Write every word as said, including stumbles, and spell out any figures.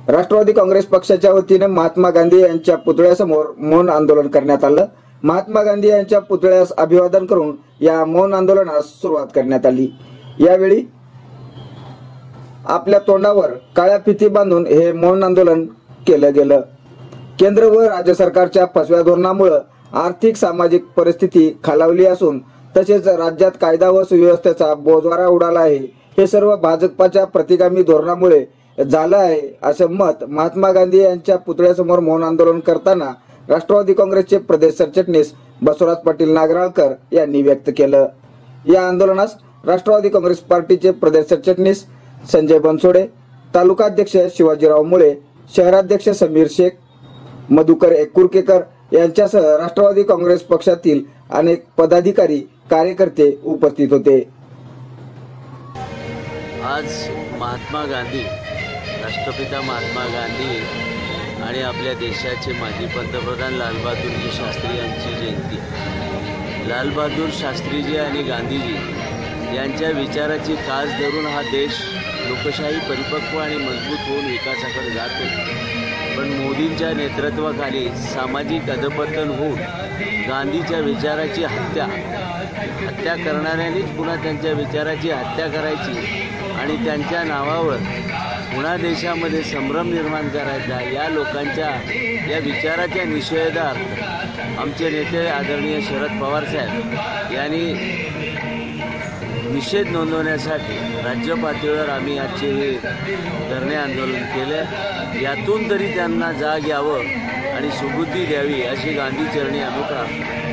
राष्ट्रवादी काँग्रेस पक्षाच्या वतीने महात्मा गांधी यांच्या पुतळ्यासमोर मौन आंदोलन करण्यात आलं। महात्मा गांधी यांच्या पुतळ्यास अभिवादन करून या मौन आंदोलनास सुरुवात करण्यात आली। यावेळी आपल्या तोंडावर काळ्या फिती बांधून हे मौन आंदोलन केलं गेलं। केंद्र व राज्य सरकारच्या फसव्या धोरणामुळे आर्थिक सामाजिक परिस्थिती खालावली असून तसेच राज्यात कायदा व सुव्यवस्थेचा बोजवारा उडाला आहे। हे सर्व भाजपच्या प्रतिगामी धोरणामुळे झालं आहे असं मत महात्मा गांधी यांच्या पुतळ्यासमोर मौन आंदोलन करताना राष्ट्रवादी काँग्रेसचे प्रदेश सरचिटणीस बसवराज पाटील नागराळकर यांनी व्यक्त केलं। या आंदोलनास राष्ट्रवादी काँग्रेस पार्टीचे प्रदेश सरचिटणीस संजय बनसोडे, तालुकाध्यक्ष शिवाजीराव मुळे, शहराध्यक्ष समीर शेख, मधुकर एकुरकेकर यांच्यासह राष्ट्रवादी काँग्रेस पक्षातील अनेक पदाधिकारी कार्यकर्ते उपस्थित होते। आज महात्मा गांधी, राष्ट्रपिता महात्मा गांधी आणि आपल्या देशाचे माजी पंतप्रधान लालबहादूरजी शास्त्री यांची जयंती। लालबहादूर शास्त्रीजी आणि गांधीजी यांच्या विचाराची कास धरून हा देश लोकशाही परिपक्व आणि मजबूत होऊन विकासाकडे जात होता। पण मोदींच्या नेतृत्वाखाली सामाजिक अधपतन होऊन गांधीच्या विचाराची हत्या हत्या करणाऱ्यांनीच पुन्हा त्यांच्या विचाराची हत्या करायची आणि त्यांच्या नावावर पुन्हा देशामध्ये संभ्रम निर्माण करायचा, या लोकांच्या या विचाराच्या निषेधार्थ आमचे नेते आदरणीय शरद पवार साहेब यांनी निषेध नोंदवण्यासाठी राज्य पातळीवर आम्ही आजचे हे धरणे आंदोलन केले। यातून तरी त्यांना जाग यावं आणि सुबुद्धी द्यावी अशी गांधी चरणी आम्ही प्रार्थना